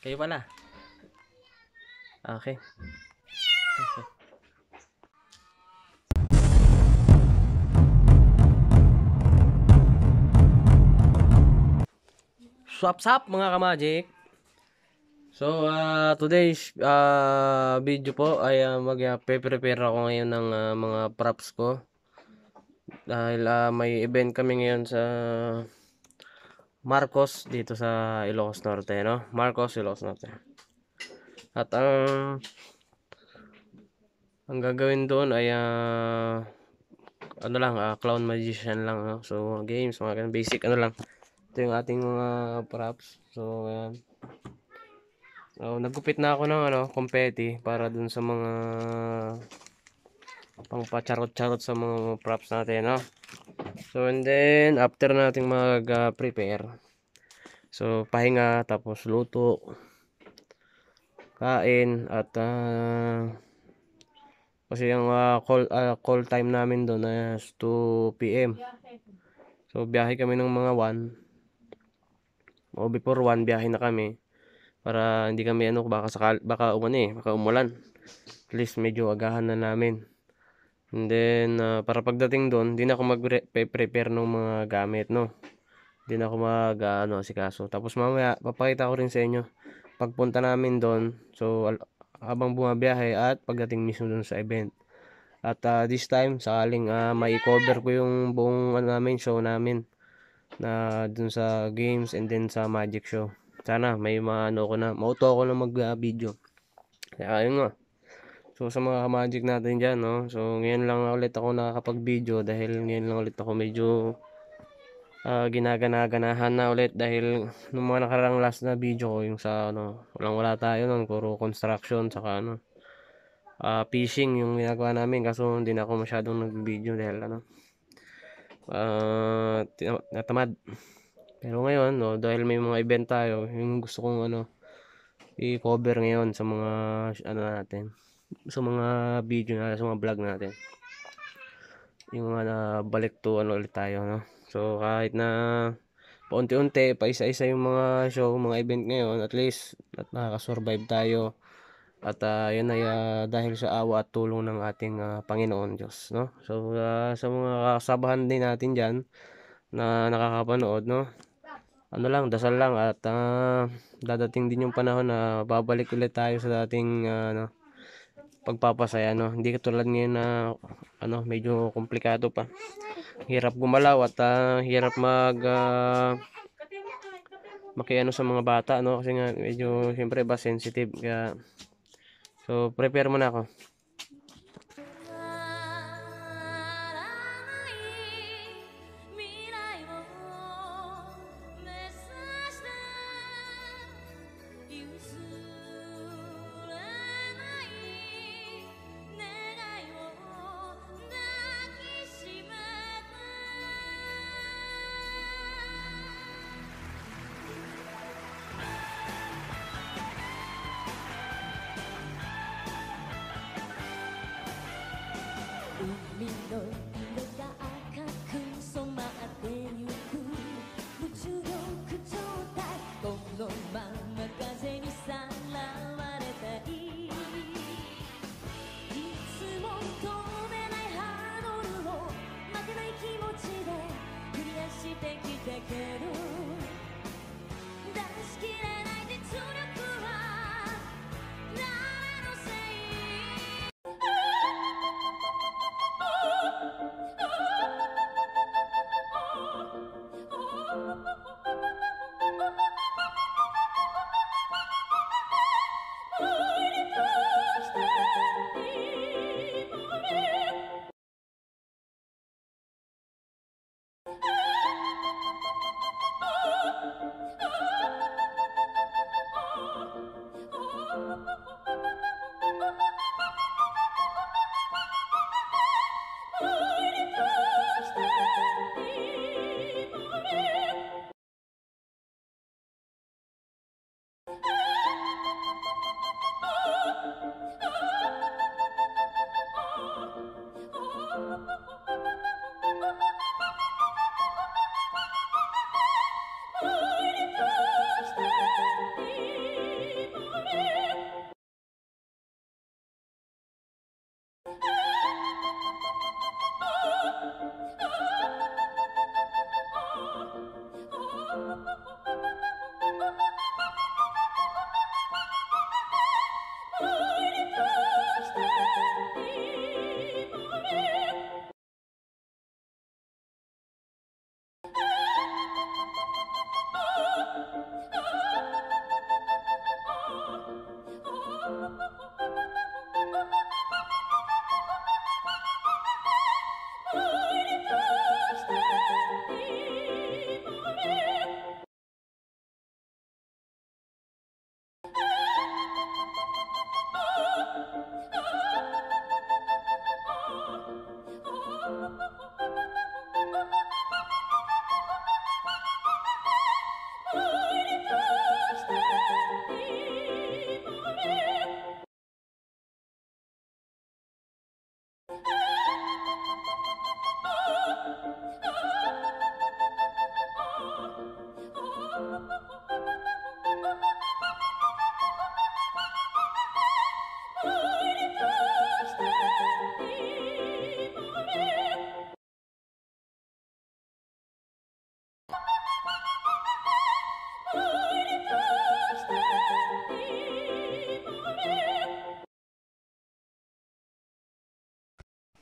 Kayo pala. Okay. Swap mga kamagic. So, today's video po ay mag-prepare ako ngayon ng mga props ko. Dahil may event kami ngayon sa Marcos dito sa Ilocos Norte, no? Marcos, Ilocos Norte. At ang gagawin doon ay ano lang, clown magician lang, no? So, games, mga ganun, basic ano lang. Ito yung ating mga props. So, ayan. So, naggupit na ako ng confetti para dun sa mga pang pacharot-charot sa mga props natin, no? So, and then after nating mag-prepare, so pahinga, tapos luto, kain, at kasi yung call time namin doon is 2 PM. So, biyahe kami ng mga 1 o before 1 biyahe na kami para hindi kami baka umulan. At least medyo agahan na namin. And then para pagdating doon, hindi na ako mag-prepare ng mga gamit, no. Hindi na ako asikaso. Tapos mamaya papakita ko rin sa inyo pagpunta namin doon. So habang bumabiyahe at pagdating mismo doon sa event. At this time sakaling mai-cover ko yung buong show namin na dun sa games and then sa magic show. Sana may mauto ako na mag-video. Kaya ayun nga. So sa mga magic natin dyan, no. So ngayon lang ulit ako nakakapag-video dahil ngayon lang ulit ako medyo ginagana-ganahan na ulit dahil nung mga nakarang last na video ko yung sa wala tayo nun, puro construction saka fishing yung ginagawa namin, kaso hindi na ako masyadong nag-video dahil natamad. Pero ngayon, no, dahil may mga event tayo, yung gusto kong i-cover ngayon sa mga natin, sa mga video natin, sa mga vlog natin. Yung balik to ulit tayo, no. So kahit na paunti-unti, paisa-isa yung mga show, mga event ngayon, at least nakaka-survive tayo. At yun ay dahil sa awa at tulong ng ating Panginoon Diyos, no. So sa mga kasabahan din natin diyan na nakakapanood, no, lang, dasal lang at dadating din yung panahon na babalik ulit tayo sa dating pagpapasaya, no. Hindi katulad ngayon na medyo komplikado pa. Hirap gumalaw at hirap makiano sa mga bata, no, kasi nga medyo siyempre sensitive, kaya so prepare muna ako.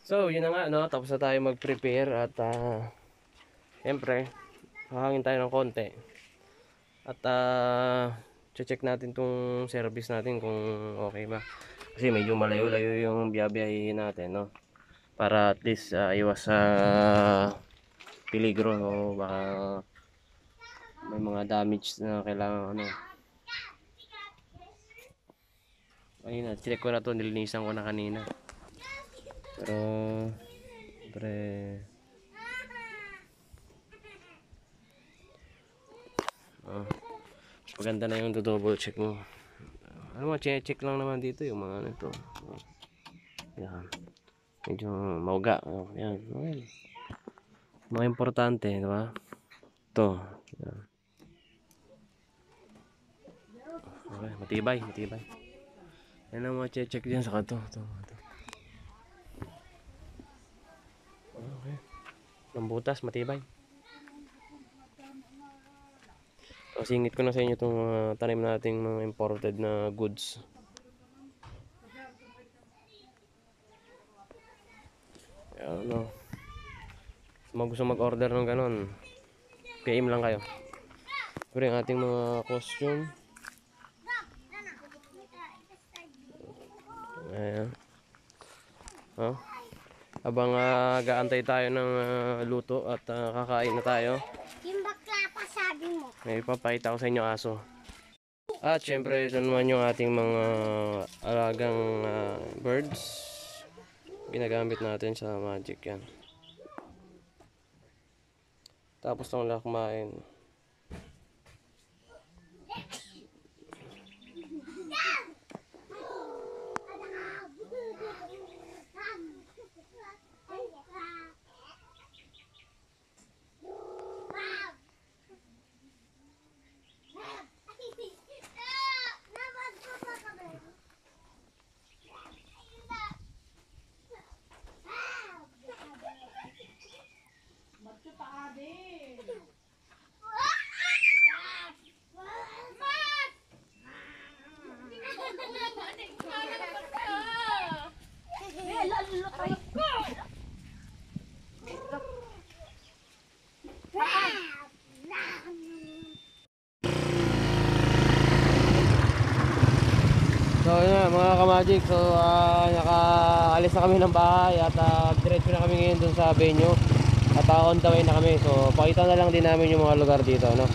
So, yun na nga, no? Tapos na tayo mag-prepare at siyempre, hahangin tayo ng konti. At check natin tong service natin kung okay ba. Kasi medyo malayo-layo yung biyabiyahin natin, no? Para at least iwas sa peligro o baka may mga damage na kailangan ano. Ayun na, check ko na to, nilinisan ko na kanina. Pero pre maganda na yung double check mo. Ano mo, check lang naman dito yung mga ano ito. Yan. Medyo mauga. Yan. Okay. Mga importante, di ba? Ito. Yan. Okay, matibay. Yan ang mga check dyan sa ito. Okay. Lambutas, matibay. So, singit ko na sa inyo itong tanim nating mga imported na goods. Ano, gusto mag-order ng ganon, PM lang kayo. Pero yung ating mga costume, ayan. Habang gaantay tayo ng luto at kakain na tayo. Yung bakla pa sabi mo. May papakita ko sa inyo aso. At syempre ito naman yung ating mga alagang birds. Ginagamit natin sa magic yan. Tapos nang kumain. So yun mga kamagic, so nakaalis na kami ng bahay at diretso na kami ngayon dun sa venue at on the way na kami. So pakita na lang din namin yung mga lugar dito, no?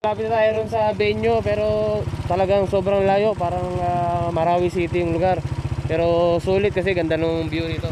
Lapit na tayo ron sa venue, pero talagang sobrang layo, parang Marawi City yung lugar. Pero sulit kasi ganda ng view nito.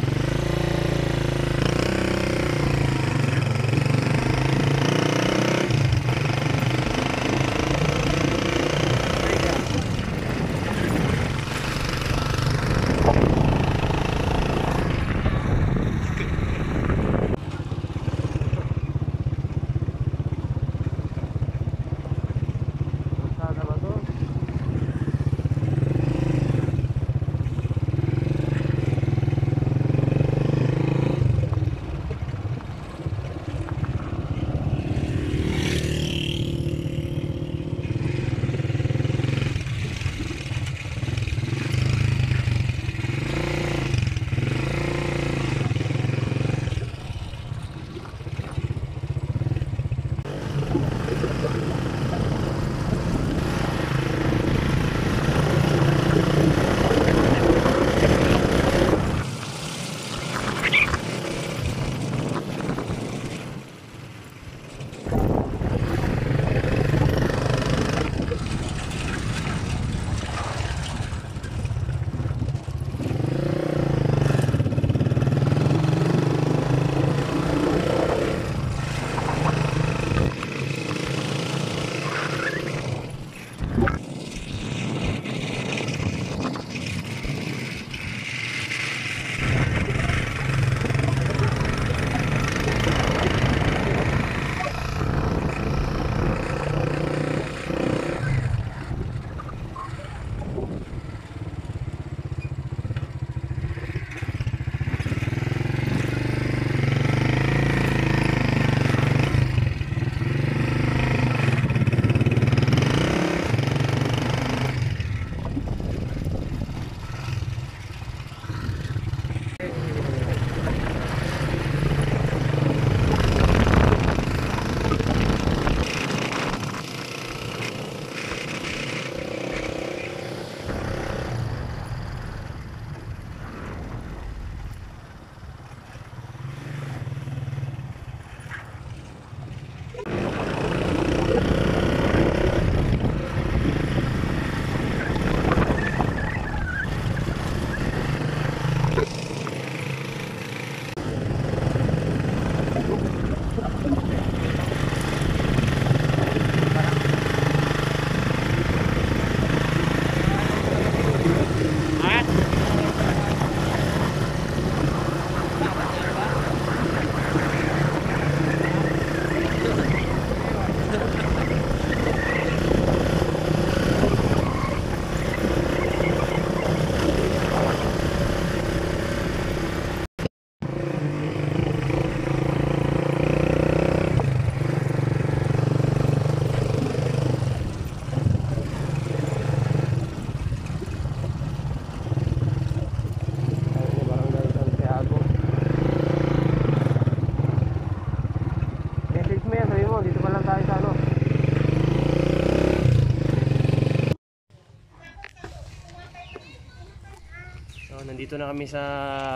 Nandito na kami sa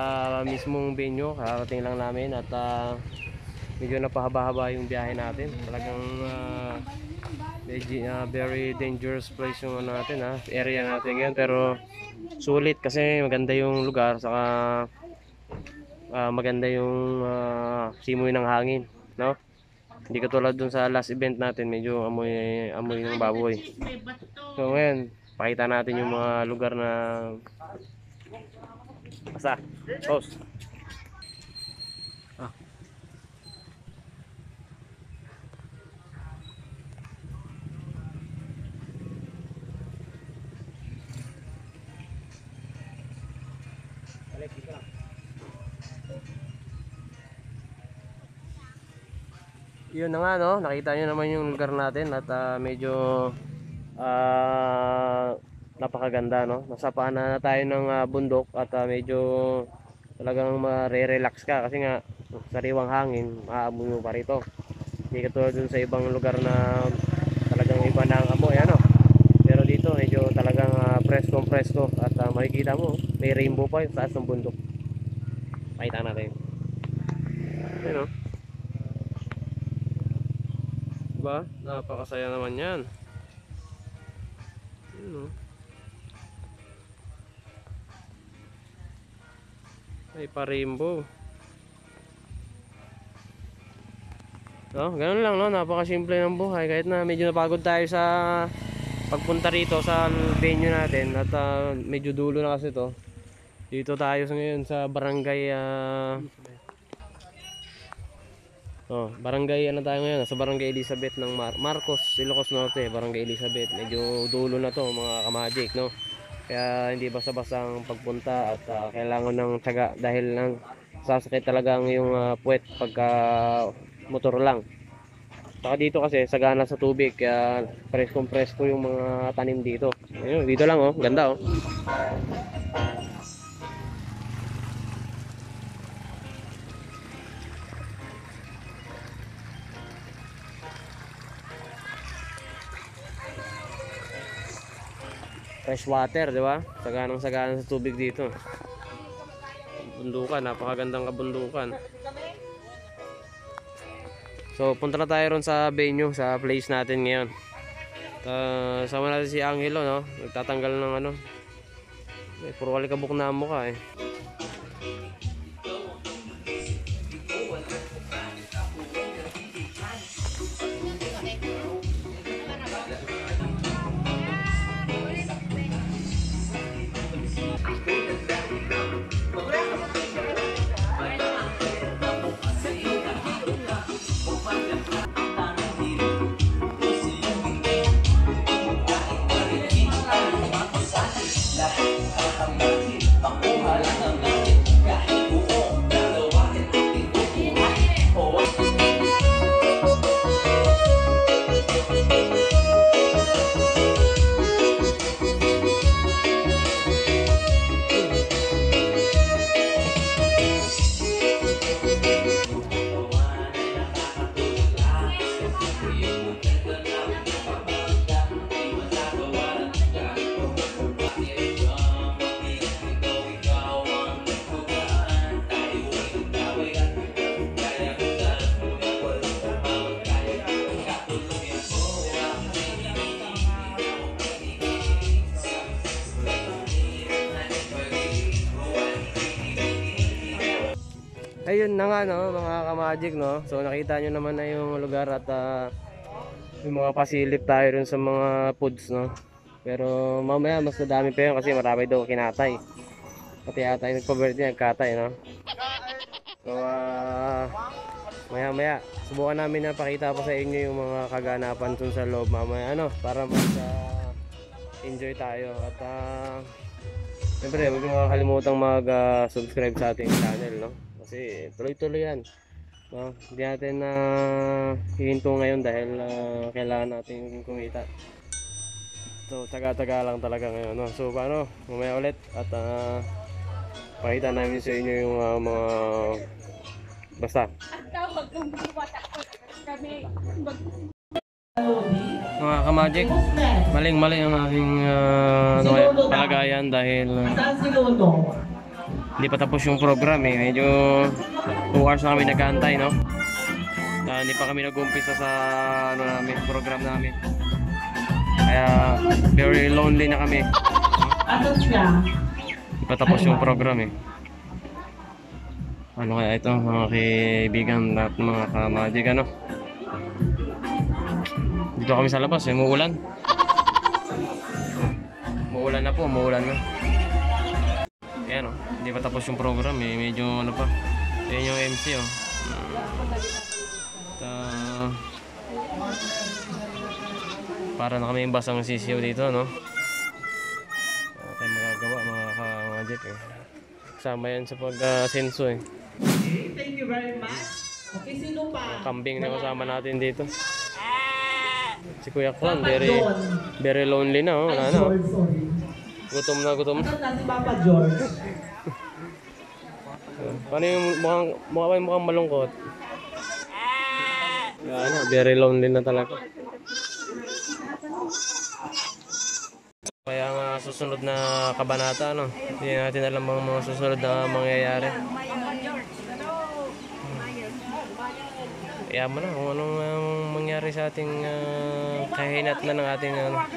mismong venue, karating lang namin at medyo napahaba-haba yung biyahe natin. Talagang very dangerous place yung natin, area natin ngayon, pero sulit kasi maganda yung lugar, saka maganda yung simoy ng hangin, no? Hindi katulad dun sa last event natin, medyo amoy ng baboy. So ngayon, pakita natin yung mga lugar na basa. Post. Yun na nga, no, nakita nyo naman yung lugar natin at medyo napakaganda, no. Nasa paanan na tayo ng bundok at medyo talagang mare-relax ka kasi nga sariwang hangin aamoy mo pa rito. Hindi katulad dun sa ibang lugar na talagang iba na ang amoy, ano. Pero dito medyo talagang presko at makikita mo may rainbow pa yung taas ng bundok. Pakita natin. Ayun, no. Ba? Napakasaya naman yan. Yun, oh. Ay, pa-rainbow. No, ganun lang, no? Napakasimple ng buhay. Kahit na medyo napagod tayo sa pagpunta rito sa venue natin. At medyo dulo na kasi to. Dito tayo ngayon sa barangay barangay ano tayo ngayon, sa barangay Elizabeth ng Marcos, Ilocos Norte, barangay Elizabeth. Medyo dulo na to mga kamagic, no? Kaya hindi basta-basta ang pagpunta at kailangan ng tiyaga dahil lang sasakit talaga ang yung puwet pagka motor lang. Saka dito kasi sagana sa tubig kaya presko yung mga tanim dito. Ayun, dito lang oh, ganda oh. Fresh water, di ba? Sagana sa tubig dito. Bundukan, napakagandang kabundukan. So, punta na tayo ron sa venue, sa place natin ngayon. Sama natin si Angelo, no? Nagtatanggal ng ano. Puro alikabok na ang mukha eh. Ayun na nga no, mga kamagic no. So nakita nyo naman na yung lugar at yung mga pasilip tayo rin sa mga foods no. Pero mamaya mas madami pa yun kasi marami daw kinatay. Pati yata yung nagpa-birthday nagkatay no. So maya subukan namin na pakita pa sa inyo yung mga kaganapan dun sa loob mamaya ano, para mas enjoy tayo. At siyempre huwag nyo kakalimutang mag-subscribe sa ating channel no. Kasi tuloy-tuloy yan no? Hindi natin na hihinto ngayon dahil kailangan natin kumita. So taga-taga lang talaga ngayon no? So paano, mamaya ulit at pakita namin sa inyo yung mga basta mga kamagic. Maling-mali ang aking palagayan dahil hindi pa tapos yung program eh. Medyo 2 hours na kami nag-aantay no. Hindi pa kami nag-umpisa sa ano namin, program namin. Kaya very lonely na kami. Hindi pa tapos yung program eh. Ano kaya ito mga kaibigan at mga kamagic ano. Dito kami sa labas eh, muulan. Muulan na po, muulan na. Ayan o, hindi pa tapos yung program eh, medyo ano pa. Ayan yung MC o. Para na kami yung basang sisiyo dito no. Wala tayong magagawa mga kamagic eh. Kasama yan sa pag-senso eh. Thank you very much. Okay, sino pa? Kambing na kasama natin dito. Si Kuya Kwan, very lonely na oh. Wala na oh. Gutom na gutom. Asan na si Papa George? Paano yung mukhang malungkot? Yan, very lonely na talaga. Kaya nga susunod na kabanata no. Hindi natin alam ang mga susunod na mangyayari. Kaya mo na kung anong mangyayari. nangyari sa ating kahinat na ng ating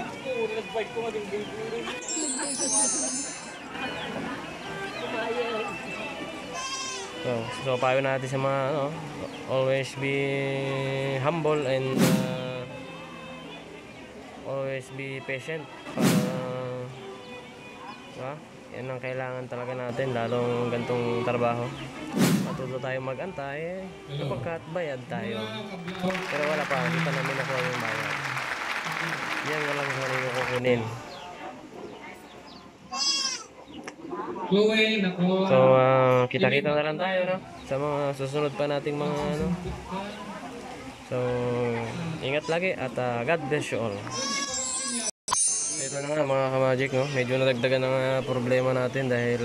so payo natin sa mga always be humble and always be patient. Yan ang kailangan talaga natin, lalong gantong trabaho. Matuto tayo mag-antay kapagkat bayad tayo. Pero wala pa, hindi pa namin nakuha yung bayad. Yan nga lang sa rin kukunin. So kita-kita na lang tayo, no? Sa mga susunod pa nating mga So ingat lagi at God bless you all. Ito na nga mga ka-magic, no? Medyo nadagdagan ng problema natin dahil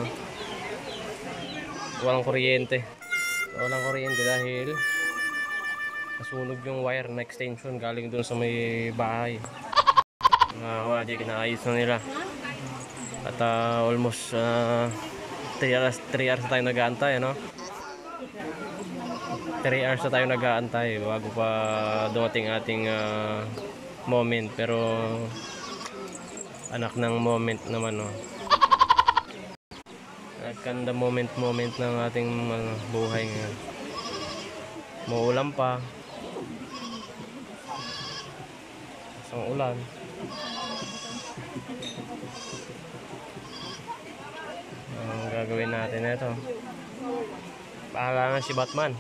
walang kuryente. Walang kuryente dahil nasunog yung wire na extension galing dun sa may bahay. Mga ka-magic, naayos na nila. At almost 3 hours na tayo nag-aantay, no? 3 hours na tayo nag-aantay bago pa dumating ating moment. Pero anak ng moment naman, no? Nagkanda moment ng ating buhay ngayon. Maulan pa. Isang ulan. Ang gagawin natin ito. Bahala na si Batman.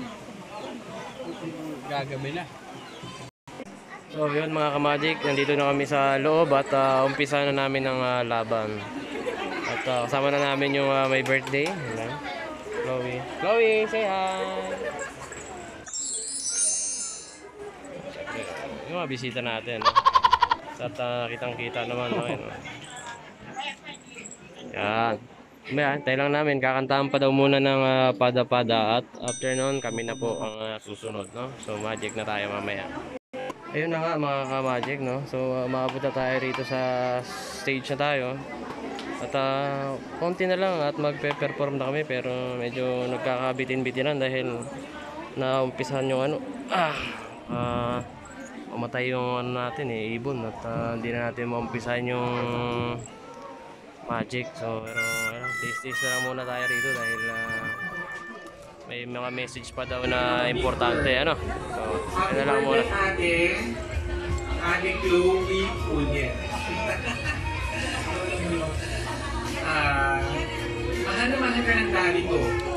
Gagabi na. So yun mga ka-magic, nandito na kami sa loob at umpisa na namin ang laban. At kasama na namin yung may birthday. Chloe. Chloe, say hi! Yung mga bisita natin. At kitang-kita naman. Yan. Tayo lang namin, kakantahan pa daw muna ng pada-pada at after noon kami na po ang susunod, no? So magic na tayo mamaya. Ayun na nga mga ka-magic, no? So makapunta tayo rito sa stage na tayo. At konti na lang at magpe-perform na kami pero medyo nagkakabitin-bitinan dahil naumpisahan yung umatay yung natin ibon at hindi na natin maumpisahan yung magic. So pero taste na lang muna tayo rito dahil may mga message pa daw na importante, So na lang muna. Ating Chloe Punya. Mahal na mahal ka ng daddy ko.